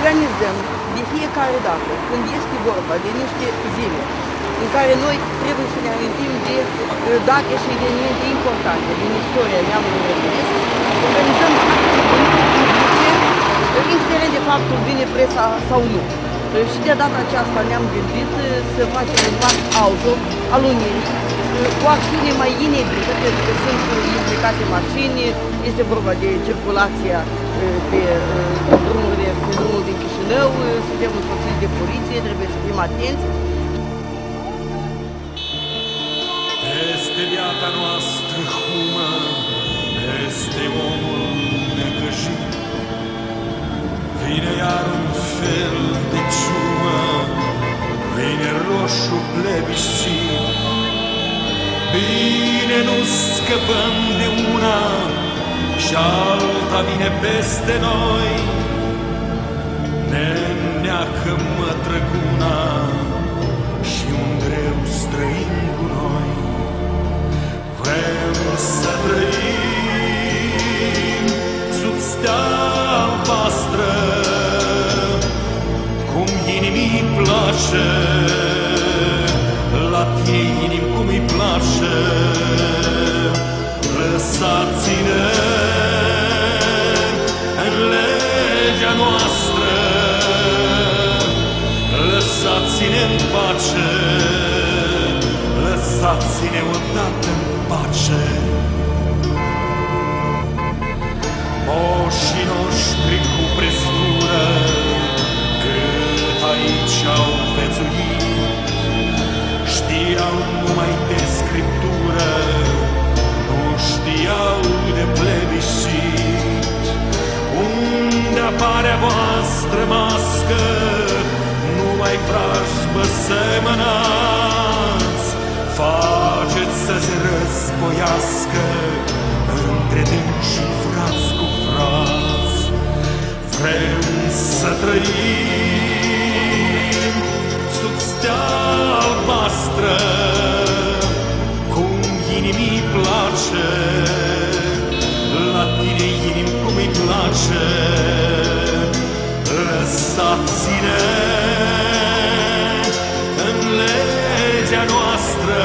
organizăm de fiecare dată când este vorba de niște zile în care noi trebuie să ne amintim de date și evenimente importante din istoria neamului românesc, organizăm acțiuni publice, indiferent de faptul vine presa sau nu. Și de data aceasta ne-am gândit să facem un pas auto al Unirii, o acțiune mai inebrită, pentru că sunt implicate mașini, este vorba de circulația pe drumul din Chișinău, suntem însoțiți de poliție, trebuie să fim atenți. Este viața noastră humă, este omul necăjit. Vine iar un fel de ciumă, vine roșu plebiscit. Bine, nu scăpăm de una și alta vine peste noi. Ne neacă mătrăguna și un greu străin cu noi. Vrem să trăim sub stea albastră, cum inimii place, la tine inim cum îi place. Lăsați-ne în legea noastră, lăsați-ne în pace, lăsați-ne odată în pace. Moșii noștri cu prescură, cât aici au vețuit, știau numai de scriptură, nu știau de plebiscit. Unde apare a voastră mască, numai vrajbă semănați, faceți să se războiască între dânsii frați cu frați. Vrem să trăim sub stea albastră, cum inimii place, la tine inim cum îi place. Lăsați-ne în legea noastră,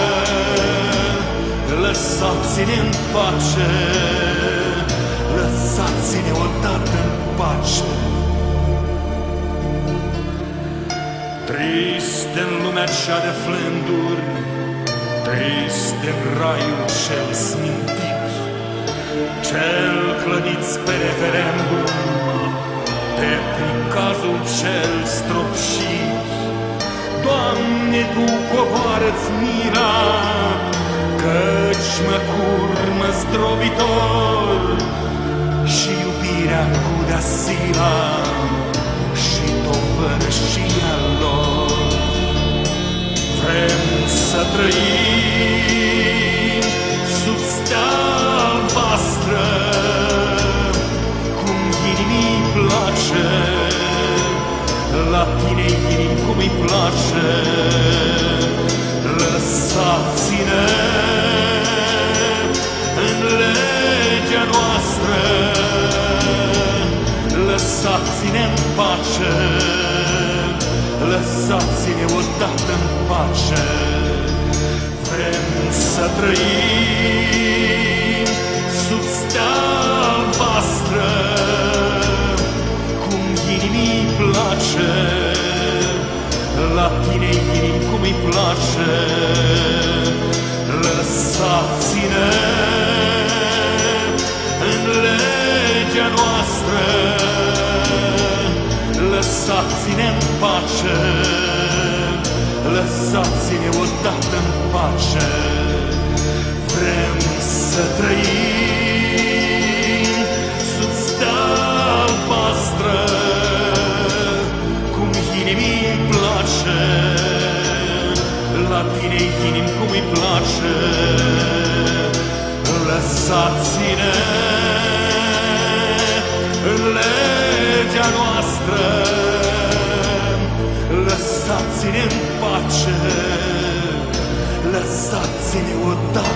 lăsați-ne în pace, lăsați-ne odată în pace. Trist în lumea cea de flânduri, trist în raiul cel smintit, cel clădit pe referendum, de pricazul cel stropșit. Doamne, Tu coboară-ți mila, căci mă curmă zdrobitor, și iubirea cu de-asila și tovărășia lor. Vrem să trăim sub stea albastră, cum inimii place, la tine inim cum îi place. Lăsați-ne în legea noastră, lăsați-ne în pace, lăsați-ne odată în pace. Vrem să trăim sub stea albastră, cum inimii place, la tine inim cum îi place. Lăsați-ne în legea noastră, lăsați-ne în pace, lăsați-ne odată în pace. Vrem să trăim sub stea albastră, cum inimii place, la tine inim cum îi place. Lăsați-ne în legea noastră, lăsați-ne în pace, lăsați-ne odată